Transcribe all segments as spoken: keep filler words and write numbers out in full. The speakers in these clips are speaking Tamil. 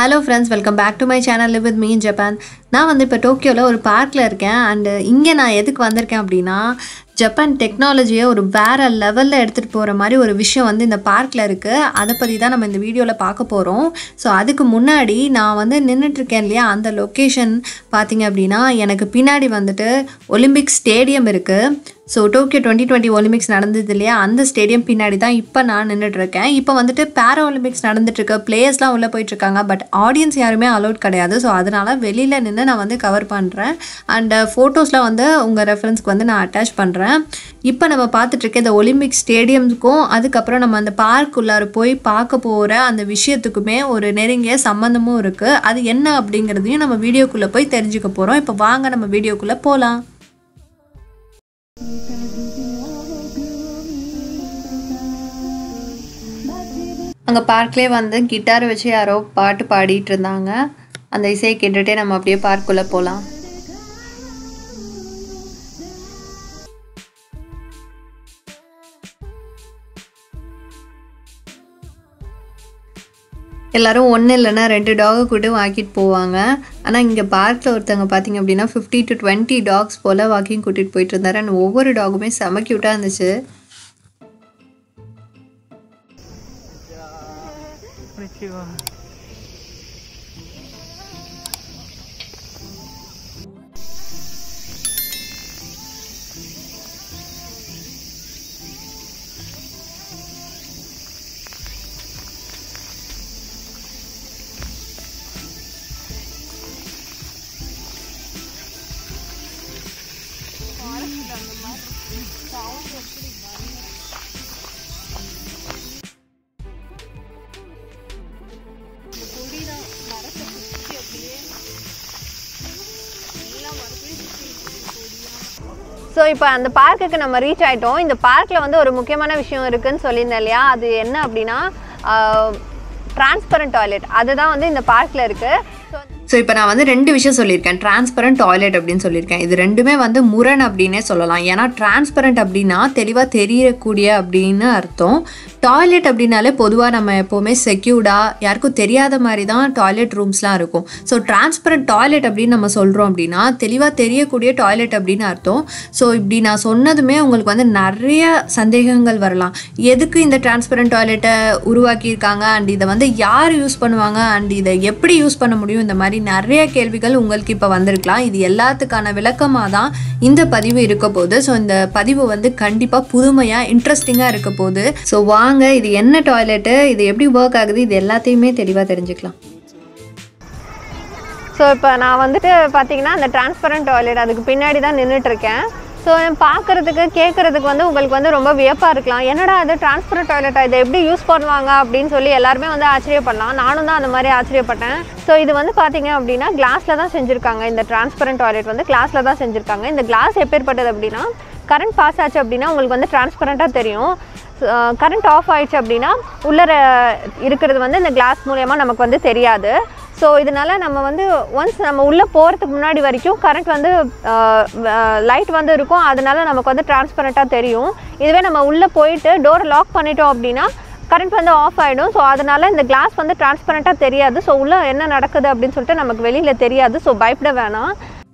Hello friends, welcome back to my channel Live with me in Japan. நான் வந்து இப்போ டோக்கியோல ஒரு பார்க்ல இருக்கேன் and இங்க நான் எதுக்கு வந்திருக்கேன் அப்படினா ஜப்பான் டெக்னாலஜியை ஒரு வேற லெவல்ல எடுத்துட்டு போற மாதிரி ஒரு விஷயம் வந்து இந்த பார்க்ல இருக்கு. அத பத்தி தான் நம்ம இந்த வீடியோல பார்க்க போறோம். சோ அதுக்கு முன்னாடி நான் வந்து நின்னுட்டு இருக்கேன் இல்லையா அந்த லொகேஷன் பாத்தீங்க அப்படினா எனக்கு பின்னாடி வந்துட்டு ஒலிம்பிக் ஸ்டேடியம் இருக்கு. So Tokyo twenty twenty Olympics நடந்தது இல்லையா அந்த ஸ்டேடியம் பின்னாடி தான் இப்போ நான் நின்னுட்டு இருக்கேன். இப்போ வந்துட்டு பாரா ஒலிம்பிக்ஸ் நடந்துட்டு இருக்கு. பிளேயர்ஸ்லாம் உள்ள போயிட்டு இருக்காங்க. பட் ஆடியன்ஸ் யாருமே அலோட் கிடையாது. ஸோ அதனால வெளியில நின்று நான் வந்து கவர் பண்றேன். அண்ட் ஃபோட்டோஸ்லாம் வந்து உங்க ரெஃபரன்ஸ்க்கு வந்து நான் அட்டாச் பண்றேன். இப்போ நம்ம பார்த்துட்டு இருக்க இந்த ஒலிம்பிக் ஸ்டேடியம்க்கும் அதுக்கப்புறம் நம்ம அந்த பார்க் உள்ளார போய் பார்க்க போற அந்த விஷயத்துக்குமே ஒரு நெருங்கிய சம்பந்தமும் இருக்கு. அது என்ன அப்படிங்கிறதையும் நம்ம வீடியோக்குள்ள போய் தெரிஞ்சுக்க போறோம். இப்போ வாங்க நம்ம வீடியோக்குள்ள போலாம். அங்கே பார்க்லேயே வந்து கிட்டார் வச்சு யாரோ பாட்டு பாடிட்டு இருந்தாங்க. அந்த இசையை கேட்டுகிட்டே நம்ம அப்படியே பார்க்குள்ளே போகலாம். எல்லாரும் ஒன்று இல்லைன்னா ரெண்டு டாகை கூட வாக்கிட்டு போவாங்க. ஆனால் இங்கே பார்க்கில் ஒருத்தவங்க பார்த்தீங்க அப்படின்னா ஃபிஃப்டி டு டுவெண்ட்டி டாக்ஸ் போல் வாக்கிங் கூட்டிகிட்டு போயிட்டு இருந்தாரு. அண்ட் ஒவ்வொரு டாகுமே செம க்யூட்டாக இருந்துச்சு. ஸோ இப்போ அந்த பார்க்குக்கு நம்ம ரீச் ஆகிட்டோம். இந்த பார்க்கில் வந்து ஒரு முக்கியமான விஷயம் இருக்குதுன்னு சொல்லியிருந்தேன் இல்லையா, அது என்ன அப்படின்னா டிரான்ஸ்பரண்ட் டாய்லெட். அதுதான் வந்து இந்த பார்க்கில் இருக்குது. ஸோ இப்போ நான் வந்து ரெண்டு விஷயம் சொல்லியிருக்கேன், டிரான்ஸ்பரண்ட் டாய்லெட் அப்படின்னு சொல்லியிருக்கேன். இது ரெண்டுமே வந்து முரண் அப்படின்னே சொல்லலாம். ஏன்னா டிரான்ஸ்பரண்ட் அப்படின்னா தெளிவாக தெரியக்கூடிய அப்படின்னு அர்த்தம். டாய்லெட் அப்படின்னாலே பொதுவாக நம்ம எப்போவுமே செக்யூர்டாக யாருக்கும் தெரியாத மாதிரி தான் டாய்லெட் ரூம்ஸ்லாம் இருக்கும். ஸோ டிரான்ஸ்பரண்ட் டாய்லெட் அப்படின்னு நம்ம சொல்கிறோம் அப்படின்னா தெளிவாக தெரியக்கூடிய டாய்லெட் அப்படின்னு அர்த்தம். ஸோ இப்படி நான் சொன்னதுமே உங்களுக்கு வந்து நிறைய சந்தேகங்கள் வரலாம். எதுக்கு இந்த டிரான்ஸ்பரண்ட் டாய்லெட்டை உருவாக்கியிருக்காங்க அண்ட் இதை வந்து யார் யூஸ் பண்ணுவாங்க அண்ட் இதை எப்படி யூஸ் பண்ண முடியும், இந்த மாதிரி நிறைய கேள்விகள் உங்களுக்கு இப்போ வந்திருக்கலாம். இது எல்லாத்துக்கான விளக்கமாக தான் இந்த பதிவு இருக்க போகுது. ஸோ இந்த பதிவு வந்து கண்டிப்பாக புதுமையாக இன்ட்ரெஸ்டிங்காக இருக்க போகுது. ஸோ வாங்க இது என்ன டாய்லெட்டு, இது எப்படி ஒர்க் ஆகுது, இது எல்லாத்தையுமே தெளிவாக தெரிஞ்சுக்கலாம். ஸோ இப்போ நான் வந்துட்டு பார்த்தீங்கன்னா அந்த டிரான்ஸ்பரண்ட் டாய்லெட் அதுக்கு பின்னாடி தான் நின்றுட்டு இருக்கேன். ஸோ பார்க்குறதுக்கு கேட்குறதுக்கு வந்து உங்களுக்கு வந்து ரொம்ப வியப்பாக இருக்கலாம். என்னடா அது டிரான்ஸ்பரண்ட் டாய்லெட்டா, இதை எப்படி யூஸ் பண்ணுவாங்க அப்படின்னு சொல்லி எல்லாருமே வந்து ஆச்சரியப்படலாம். நானும் தான் அந்த மாதிரி ஆச்சரியப்பட்டேன். ஸோ இது வந்து பார்த்தீங்க அப்படின்னா கிளாஸில் தான் செஞ்சுருக்காங்க. இந்த டிரான்ஸ்பரண்ட் டாய்லெட் வந்து கிளாஸில் தான் செஞ்சுருக்காங்க. இந்த கிளாஸ் எப்பேற்பட்டது அப்படின்னா கரண்ட் பாஸ் ஆச்சு அப்படின்னா உங்களுக்கு வந்து டிரான்ஸ்பரண்ட்டாக தெரியும். கரண்ட் ஆஃப் ஆயிடுச்சு அப்படின்னா உள்ளர இருக்கிறது வந்து இந்த கிளாஸ் மூலயமா நமக்கு வந்து தெரியாது. ஸோ இதனால் நம்ம வந்து ஒன்ஸ் நம்ம உள்ளே போகிறதுக்கு முன்னாடி வரைக்கும் கரண்ட் வந்து லைட் வந்து இருக்கும். அதனால நமக்கு வந்து டிரான்ஸ்பரண்ட்டாக தெரியும். இதுவே நம்ம உள்ளே போயிட்டு டோரை லாக் பண்ணிட்டோம் அப்படின்னா கரண்ட் வந்து ஆஃப் ஆகிடும். ஸோ அதனால் இந்த கிளாஸ் வந்து டிரான்ஸ்பரண்ட்டாக தெரியாது. ஸோ உள்ளே என்ன நடக்குது அப்படின்னு சொல்லிட்டு நமக்கு வெளியில் தெரியாது. ஸோ பயப்பட வேணாம்.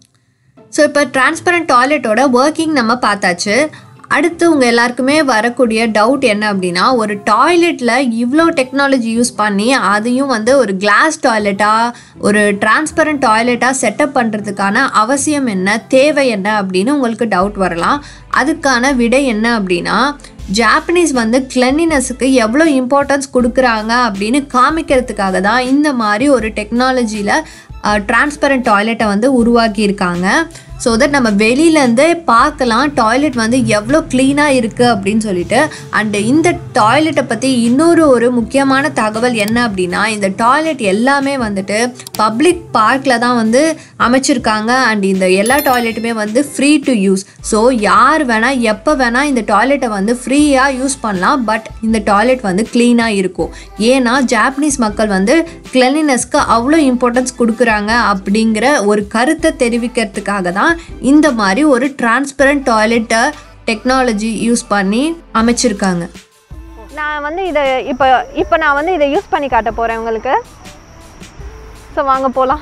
ஸோ இப்போ டிரான்ஸ்பரண்ட் டாய்லெட்டோட ஒர்க்கிங் நம்ம பார்த்தாச்சு. அடுத்து உங்கள் எல்லாருக்குமே வரக்கூடிய டவுட் என்ன அப்படின்னா, ஒரு டாய்லெட்டில் இவ்வளோ டெக்னாலஜி யூஸ் பண்ணி அதையும் வந்து ஒரு கிளாஸ் டாய்லெட்டாக ஒரு டிரான்ஸ்பரண்ட் டாய்லெட்டாக செட்டப் பண்ணுறதுக்கான அவசியம் என்ன, தேவை என்ன அப்படின்னு உங்களுக்கு டவுட் வரலாம். அதுக்கான விடை என்ன அப்படின்னா, ஜாப்பனீஸ் வந்து கிளென்லினஸுக்கு எவ்வளோ இம்பார்ட்டன்ஸ் கொடுக்குறாங்க அப்படின்னு காமிக்கிறதுக்காக தான் இந்த மாதிரி ஒரு டெக்னாலஜியில் டிரான்ஸ்பரண்ட் டாய்லெட்டை வந்து உருவாக்கியிருக்காங்க. ஸோ தட் நம்ம வெளியிலேருந்தே பார்க்கலாம் டாய்லெட் வந்து எவ்வளோ க்ளீனாக இருக்குது அப்படின்னு சொல்லிட்டு. அண்டு இந்த டாய்லெட்டை பற்றி இன்னொரு ஒரு முக்கியமான தகவல் என்ன அப்படின்னா, இந்த டாய்லெட் எல்லாமே வந்துட்டு பப்ளிக் பார்க்கில் தான் வந்து அமைச்சிருக்காங்க. அண்ட் இந்த எல்லா டாய்லெட்டுமே வந்து ஃப்ரீ டு யூஸ். ஸோ யார் வேணால் எப்போ வேணால் இந்த டாய்லெட்டை வந்து ஃப்ரீயாக யூஸ் பண்ணலாம். பட் இந்த டாய்லெட் வந்து க்ளீனாக இருக்கும். ஏன்னா ஜாப்பனீஸ் மக்கள் வந்து கிளென்லினஸ்க்கு அவ்வளோ இம்பார்ட்டன்ஸ் கொடுக்குறாங்க அப்படிங்கிற ஒரு கருத்தை தெரிவிக்கிறதுக்காக தான் இந்த மாதிரி ஒரு டிரான்ஸ்பரண்ட் டாய்லெட்டை டெக்னாலஜி யூஸ் பண்ணி அமைச்சிருக்காங்க. நான் வந்து இதை இப்போ இப்போ நான் வந்து இதை யூஸ் பண்ணி காட்ட போகிறேன் உங்களுக்கு. ஸோ வாங்க போகலாம்.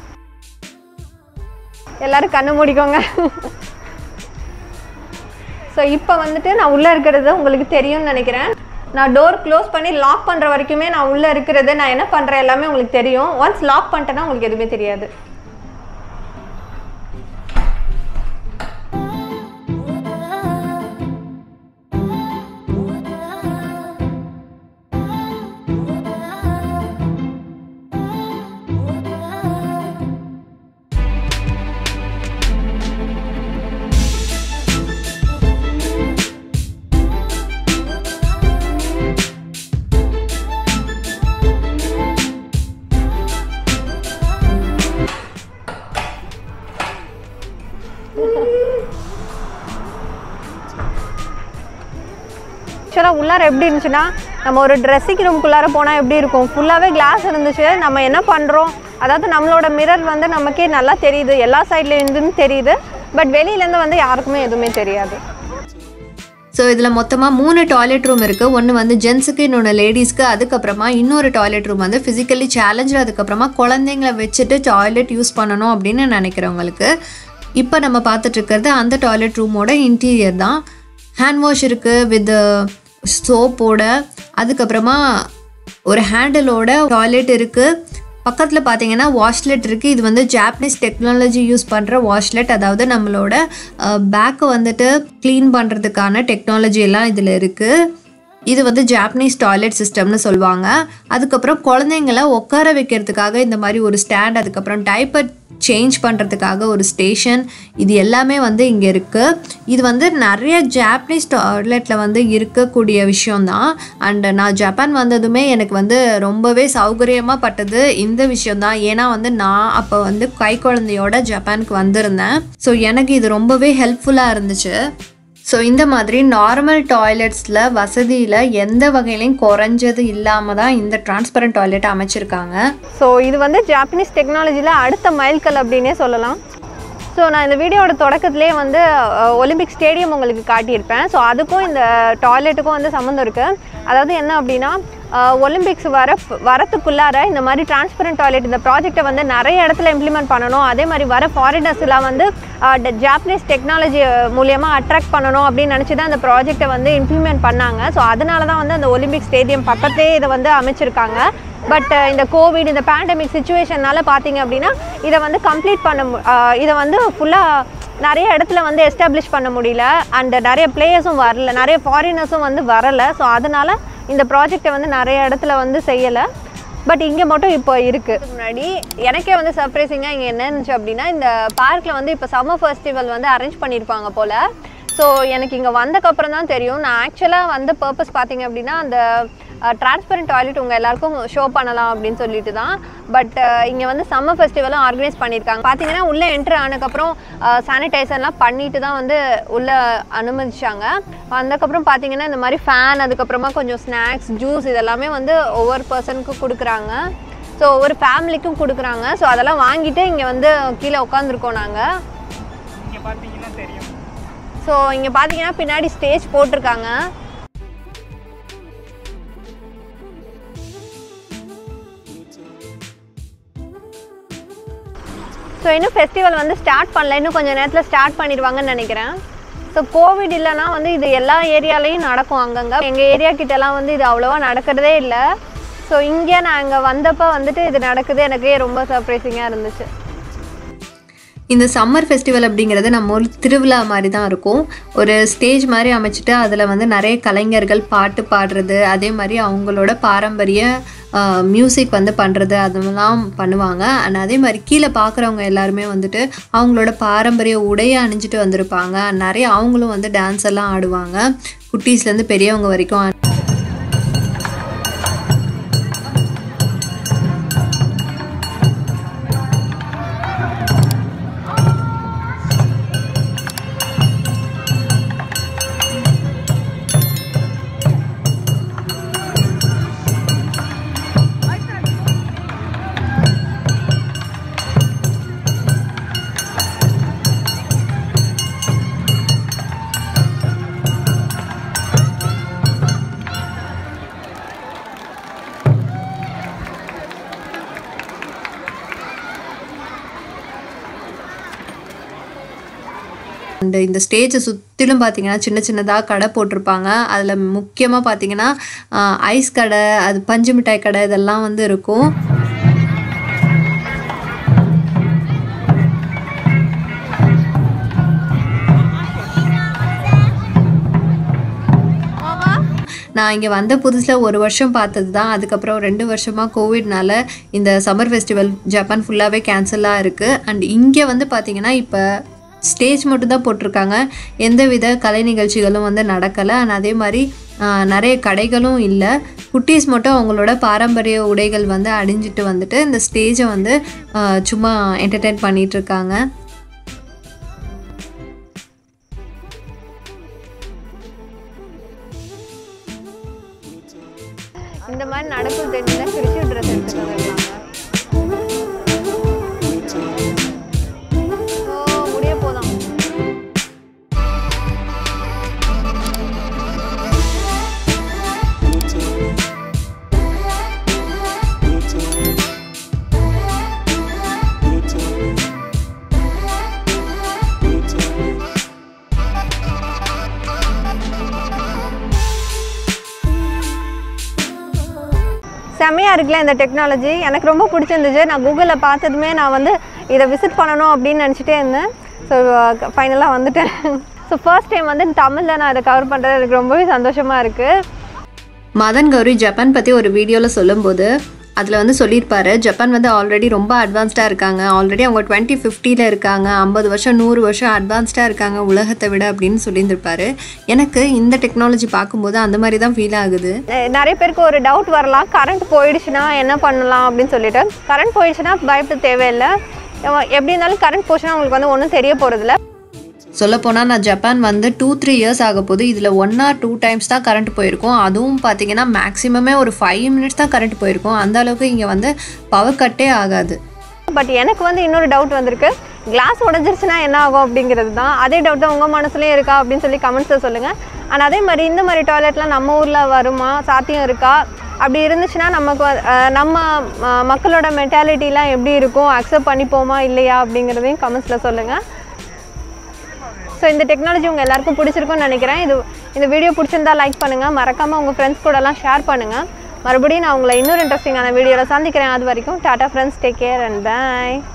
எல்லோரும் கண்ணு மூடிக்கோங்க. ஸோ இப்போ வந்துட்டு நான் உள்ளே இருக்கிறது உங்களுக்கு தெரியும்னு நினைக்கிறேன். நான் டோர் க்ளோஸ் பண்ணி லாக் பண்ணுற வரைக்குமே நான் உள்ளே இருக்கிறது நான் என்ன பண்ணுறேன் எல்லாமே உங்களுக்கு தெரியும். ஒன்ஸ் லாக் பண்ணிட்டேன்னா உங்களுக்கு எதுவுமே தெரியாது. ஆக்சுவலாக உள்ளார எப்படி இருந்துச்சுன்னா நம்ம ஒரு ட்ரெஸ்ஸிங் ரூம்குள்ளார போனால் எப்படி இருக்கும், ஃபுல்லாகவே கிளாஸ் இருந்துச்சு. நம்ம என்ன பண்ணுறோம், அதாவது நம்மளோட மிரர் வந்து நமக்கே நல்லா தெரியுது, எல்லா சைட்லேருந்துன்னு தெரியுது. பட் வெளியிலேருந்து வந்து யாருக்குமே எதுவுமே தெரியாது. ஸோ இதில் மொத்தமாக மூணு டாய்லெட் ரூம் இருக்குது. ஒன்று வந்து ஜென்ஸுக்கு, இன்னொன்று லேடிஸ்க்கு. அதுக்கப்புறமா இன்னொரு டாய்லெட் ரூம் வந்து ஃபிசிக்கலி சேலஞ்சு, அதுக்கப்புறமா குழந்தைங்களை வச்சுட்டு டாய்லெட் யூஸ் பண்ணணும் அப்படின்னு நினைக்கிறவங்களுக்கு. இப்போ நம்ம பார்த்துட்ருக்கிறது அந்த டாய்லெட் ரூமோட இன்டீரியர் தான். ஹேண்ட் வாஷ் இருக்குது வித் சோப்போட. அதுக்கப்புறமா ஒரு ஹேண்டிலோட டாய்லெட் இருக்குது. பக்கத்தில் பார்த்தீங்கன்னா வாஷ்லெட் இருக்குது. இது வந்து ஜாப்பனீஸ் டெக்னாலஜி யூஸ் பண்ணுற வாஷ்லெட். அதாவது நம்மளோட பேக்கை வந்துட்டு க்ளீன் பண்ணுறதுக்கான டெக்னாலஜி எல்லாம் இதில் இருக்குது. இது வந்து ஜாப்பனீஸ் டாய்லெட் சிஸ்டம்னு சொல்லுவாங்க. அதுக்கப்புறம் குழந்தைங்களை உட்கார வைக்கிறதுக்காக இந்த மாதிரி ஒரு ஸ்டாண்ட், அதுக்கப்புறம் டைப்பர் சேஞ்ச் பண்ணுறதுக்காக ஒரு ஸ்டேஷன், இது எல்லாமே வந்து இங்கே இருக்குது. இது வந்து நிறைய ஜாப்பனீஸ் டாய்லெட்டில் வந்து இருக்கக்கூடிய விஷயந்தான். அண்ட் நான் ஜப்பான் வந்ததுமே எனக்கு வந்து ரொம்பவே சௌகரியமாக பட்டது இந்த விஷயந்தான். ஏன்னா வந்து நான் அப்போ வந்து கை குழந்தையோட ஜப்பானுக்கு வந்திருந்தேன். ஸோ எனக்கு இது ரொம்பவே ஹெல்ப்ஃபுல்லாக இருந்துச்சு. ஸோ இந்த மாதிரி நார்மல் டாய்லெட்ஸில் வசதியில் எந்த வகையிலையும் குறைஞ்சது இல்லாமல் தான் இந்த டிரான்ஸ்பரண்ட் டாய்லெட் அமைச்சிருக்காங்க. ஸோ இது வந்து ஜாப்பனீஸ் டெக்னாலஜியில் அடுத்த மைல்கல் அப்படின்னே சொல்லலாம். ஸோ நான் இந்த வீடியோட தொடக்கத்துலேயே வந்து ஒலிம்பிக் ஸ்டேடியம் உங்களுக்கு காட்டியிருப்பேன். ஸோ அதுக்கும் இந்த டாய்லெட்டுக்கும் வந்து சம்மந்தம் இருக்குது. அதாவது என்ன அப்படின்னா, ஒலிம்பிக்ஸ் வர வரத்துக்குள்ளார இந்த மாதிரி டிரான்ஸ்பரண்ட் டாய்லெட் இந்த ப்ராஜெக்டை வந்து நிறைய இடத்துல இம்ப்ளிமெண்ட் பண்ணணும். அதே மாதிரி வர ஃபாரினர்ஸ்லாம் வந்து ஜாப்பனீஸ் டெக்னாலஜி மூலியமாக அட்ராக்ட் பண்ணணும் அப்படின்னு நினச்சி தான் அந்த ப்ராஜெக்டை வந்து இம்ப்ளிமெண்ட் பண்ணாங்க. ஸோ அதனால தான் வந்து அந்த ஒலிம்பிக் ஸ்டேடியம் பக்கத்துலேயே இதை வந்து அமைச்சிருக்காங்க. பட் இந்த கோவிட் இந்த பேண்டமிக் சுச்சுவேஷன்னால பார்த்தீங்க அப்படின்னா இதை வந்து கம்ப்ளீட் பண்ண இதை வந்து ஃபுல்லாக நிறைய இடத்துல வந்து எஸ்டாப்ளிஷ் பண்ண முடியல. அண்ட் நிறைய பிளேயர்ஸும் வரல, நிறைய ஃபாரினர்ஸும் வந்து வரலை. ஸோ அதனால் இந்த ப்ராஜெக்டை வந்து நிறைய இடத்துல வந்து செய்யலை. பட் இங்கே மட்டும் இப்போ இருக்குது. முன்னாடி எனக்கே வந்து சர்ப்ரைசிங்காக இங்கே என்ன இருந்துச்சு அப்படின்னா, இந்த பார்க்கில் வந்து இப்போ சம்மர் ஃபெஸ்டிவல் வந்து அரேஞ்ச் பண்ணியிருப்பாங்க போல். ஸோ எனக்கு இங்கே வந்தக்கப்புறம் தான் தெரியும். நான் ஆக்சுவலாக வந்து பர்பஸ் பார்த்தீங்க அப்படின்னா அந்த டிரான்ஸ்பரண்ட் டாய்லெட் உங்கள் எல்லாருக்கும் ஷோ பண்ணலாம் அப்படின்னு சொல்லிட்டு தான். பட் இங்கே வந்து சம்மர் ஃபெஸ்டிவலும் ஆர்கனைஸ் பண்ணியிருக்காங்க. பார்த்தீங்கன்னா உள்ளே என்ட்ரு ஆனதுக்கப்புறம் சானிடைசர்லாம் பண்ணிட்டு தான் வந்து உள்ளே அனுமதிச்சாங்க. வந்ததுக்கப்புறம் பார்த்தீங்கன்னா இந்த மாதிரி ஃபேன், அதுக்கப்புறமா கொஞ்சம் ஸ்நாக்ஸ், ஜூஸ் இதெல்லாமே வந்து ஒவ்வொரு பர்சனுக்கும் கொடுக்குறாங்க. ஸோ ஒவ்வொரு ஃபேமிலிக்கும் கொடுக்குறாங்க. ஸோ அதெல்லாம் வாங்கிட்டு இங்கே வந்து கீழே உட்காந்துருக்கோம் நாங்கள். இங்கே பார்த்தீங்கன்னா தெரியும். ஸோ இங்கே பார்த்தீங்கன்னா பின்னாடி ஸ்டேஜ் போட்டிருக்காங்க. ஸோ இன்னும் ஃபெஸ்டிவல் வந்து ஸ்டார்ட் பண்ணல, இன்னும் கொஞ்சம் நேரத்தில் ஸ்டார்ட் பண்ணிடுவாங்கன்னு நினைக்கிறேன். ஸோ கோவிட் இல்லைனா வந்து இது எல்லா ஏரியாலையும் நடக்கும் அங்கங்கே. எங்கள் ஏரியா கிட்டலாம் வந்து இது அவ்வளோவா நடக்கிறதே இல்லை. ஸோ இங்கே நான் இங்கே வந்தப்போ வந்துட்டு இது நடக்குது, எனக்கே ரொம்ப சர்ப்ரைசிங்காக இருந்துச்சு. இந்த சம்மர் ஃபெஸ்டிவல் அப்படிங்கிறது நம்ம ஒரு திருவிழா மாதிரி தான் இருக்கும். ஒரு ஸ்டேஜ் மாதிரி அமைச்சிட்டு அதில் வந்து நிறைய கலைஞர்கள் பாட்டு பாடுறது, அதே மாதிரி அவங்களோட பாரம்பரிய மியூசிக் வந்து பண்ணுறது அதெல்லாம் பண்ணுவாங்க. அண்ட் அதே மாதிரி கீழே பார்க்குறவங்க எல்லாருமே வந்துட்டு அவங்களோட பாரம்பரிய உடையை அணிஞ்சிட்டு வந்திருப்பாங்க. நிறைய அவங்களும் வந்து டான்ஸ் எல்லாம் ஆடுவாங்க, குட்டீஸ்லேருந்து பெரியவங்க வரைக்கும். அண்ட் இந்த ஸ்டேஜை சுற்றிலும் பார்த்தீங்கன்னா சின்ன சின்னதாக கடை போட்டிருப்பாங்க. அதில் முக்கியமாக பார்த்தீங்கன்னா ஐஸ் கடை, அது பஞ்சு மிட்டாய் கடை இதெல்லாம் வந்து இருக்கும். நான் இங்கே வந்த புதுசில் ஒரு வருஷம் பார்த்தது தான். அதுக்கப்புறம் ரெண்டு வருஷமாக கோவிட்னால இந்த சம்மர் ஃபெஸ்டிவல் ஜப்பான் ஃபுல்லாகவே கேன்சலாக இருக்குது. அண்ட் இங்கே வந்து பார்த்திங்கன்னா இப்போ ஸ்டேஜ் மட்டும் தான் போட்டிருக்காங்க. எந்தவித கலை நிகழ்ச்சிகளும் வந்து நடக்கலை. அண்ட் அதே மாதிரி நிறைய கடைகளும் இல்லை. குட்டீஸ் மட்டும் அவங்களோட பாரம்பரிய உடைகள் வந்து அணிஞ்சிட்டு வந்துட்டு இந்த ஸ்டேஜை வந்து சும்மா என்டர்டெயின் பண்ணிகிட்ருக்காங்க. இந்த மாதிரி நடக்கும் தெரிஞ்சுன்னா கிறிஸ்டி ட்ரெஸ் எடுத்துட்டு வந்துருக்காங்க. ஓ முடிய போதான். செம்மையாக இருக்குல்ல இந்த டெக்னாலஜி. எனக்கு ரொம்ப பிடிச்சிருந்துச்சு. நான் கூகுளில் பார்த்ததுமே நான் வந்து இதை விசிட் பண்ணணும் அப்படின்னு நினச்சிட்டே இருந்தேன். ஸோ ஃபைனலாக வந்துட்டேன். ஸோ ஃபர்ஸ்ட் டைம் வந்து தமிழில் நான் இதை கவர் பண்ணுறது எனக்கு ரொம்பவே சந்தோஷமாக இருக்குது. மதன் கௌரி ஜப்பான் பற்றி ஒரு வீடியோவில் சொல்லும்போது அதில் வந்து சொல்லியிருப்பாரு, ஜப்பான் வந்து ஆல்ரெடி ரொம்ப அட்வான்ஸ்டாக இருக்காங்க. ஆல்ரெடி அவங்க டுவெண்ட்டி ஃபிஃப்டியில் இருக்காங்க. ஐம்பது வருஷம் நூறு வருஷம் அட்வான்ஸ்டாக இருக்காங்க உலகத்தை விட அப்படின்னு சொல்லியிருந்திருப்பாரு. எனக்கு இந்த டெக்னாலஜி பார்க்கும்போது அந்த மாதிரி தான் ஃபீல் ஆகுது. நிறைய பேருக்கு ஒரு டவுட் வரலாம், கரண்ட் போயிடுச்சுன்னா என்ன பண்ணலாம் அப்படின்னு சொல்லிட்டு. கரண்ட் போயிடுச்சுன்னா பயப்பட தேவையில்லை. எப்படி இருந்தாலும் கரண்ட் போச்சுன்னா உங்களுக்கு வந்து ஒன்றும் தெரிய போகிறதில்ல. சொல்லப்போனால் நான் ஜப்பான் வந்து டூ த்ரீ இயர்ஸ் ஆக போது. இதில் ஒன் ஆர் டூ டைம்ஸ் தான் கரண்ட் போயிருக்கும். அதுவும் பார்த்தீங்கன்னா மேக்ஸிமமே ஒரு ஃபைவ் மினிட்ஸ் தான் கரண்ட் போயிருக்கும். அந்த அளவுக்கு இங்கே வந்து பவர் கட்டே ஆகாது. பட் எனக்கு வந்து இன்னொரு டவுட் வந்திருக்கு, கிளாஸ் உடஞ்சிருச்சுன்னா என்ன ஆகும் அப்படிங்கிறது தான். அதே டவுட் தான் உங்கள் மனசுலேயும் இருக்கா அப்படின்னு சொல்லி கமெண்ட்ஸில் சொல்லுங்கள். அண்ட் அதே மாதிரி இந்த மாதிரி டாய்லெட்லாம் நம்ம ஊரில் வருமா, சாத்தியம் இருக்கா, அப்படி இருந்துச்சுன்னா நமக்கு நம்ம மக்களோட மென்டாலிட்டிலாம் எப்படி இருக்கும், அக்செப்ட் பண்ணிப்போமா இல்லையா அப்படிங்கிறதையும் கமெண்ட்ஸில் சொல்லுங்கள். ஸோ இந்த டெக்னாலஜி உங்கள் எல்லாருக்கும் பிடிச்சிருக்கும்னு நினைக்கிறேன். இது இந்த வீடியோ பிடிச்சிருந்தா லைக் பண்ணுங்கள், மறக்காமல் உங்கள் ஃப்ரெண்ட்ஸ் கூடலாம் ஷேர் பண்ணுங்கள். மறுபடியும் நான் உங்களை இன்னொரு இன்ட்ரெஸ்டிங்கான வீடியோவில் சந்திக்கிறேன். அது வரைக்கும் டாடா friends, take care and by.